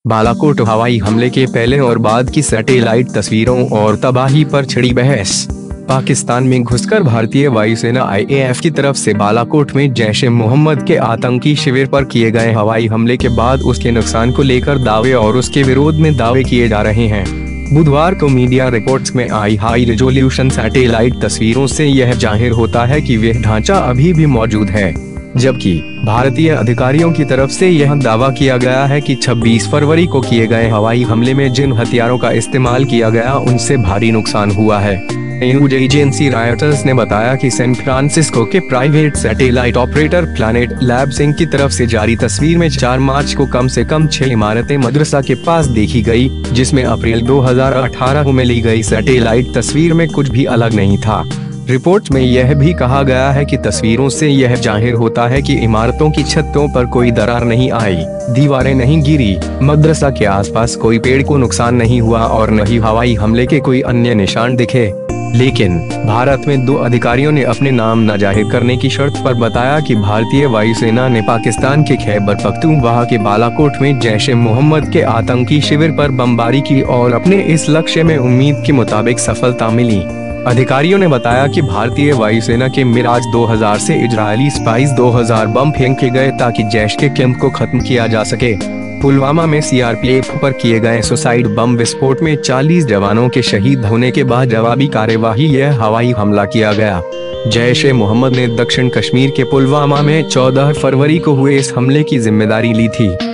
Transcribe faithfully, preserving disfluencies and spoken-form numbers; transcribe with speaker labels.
Speaker 1: बालाकोट हवाई हमले के पहले और बाद की सैटेलाइट तस्वीरों और तबाही पर छिड़ी बहस। पाकिस्तान में घुसकर भारतीय वायुसेना आई ए एफ की तरफ से बालाकोट में जैश ए मोहम्मद के आतंकी शिविर पर किए गए हवाई हमले के बाद उसके नुकसान को लेकर दावे और उसके विरोध में दावे किए जा रहे हैं। बुधवार को मीडिया रिपोर्ट्स में आई हाई रिजोल्यूशन सैटेलाइट तस्वीरों से यह जाहिर होता है कि वह ढांचा अभी भी मौजूद है, जबकि भारतीय अधिकारियों की तरफ से यह दावा किया गया है कि छब्बीस फरवरी को किए गए हवाई हमले में जिन हथियारों का इस्तेमाल किया गया उनसे भारी नुकसान हुआ है। न्यूज एजेंसी रॉयटर्स ने बताया कि सैन फ्रांसिस्को के private satellite operator Planet Labs Inc की तरफ से जारी तस्वीर में चार मार्च को कम से कम छह इमारतें मदरसा के पास देखी गई, जिसमें अप्रैल दो हज़ार अठारह में ली गई सैटेलाइट तस्वीर में कुछ भी अलग नहीं था। रिपोर्ट में यह भी कहा गया है कि तस्वीरों से यह जाहिर होता है कि इमारतों की छतों पर कोई दरार नहीं आई, दीवारें नहीं गिरी, मदरसा के आसपास कोई पेड़ को नुकसान नहीं हुआ और न ही हवाई हमले के कोई अन्य निशान दिखे। लेकिन भारत में दो अधिकारियों ने अपने नाम न जाहिर करने की शर्त पर बताया कि भारतीय वायुसेना ने पाकिस्तान के खैबर पख्तूनख्वा के बालाकोट में जैश ए मोहम्मद के आतंकी शिविर पर बमबारी की और अपने इस लक्ष्य में उम्मीद के मुताबिक सफलता मिली। अधिकारियों ने बताया कि भारतीय वायुसेना के मिराज दो हज़ार से इजरायली स्पाइस दो हज़ार बम फेंके गए ताकि जैश के कैंप को खत्म किया जा सके। पुलवामा में सी आर पी एफ पर किए गए सुसाइड बम विस्फोट में चालीस जवानों के शहीद होने के बाद जवाबी कार्यवाही यह हवाई हमला किया गया। जैश ए मोहम्मद ने दक्षिण कश्मीर के पुलवामा में चौदह फरवरी को हुए इस हमले की जिम्मेदारी ली थी।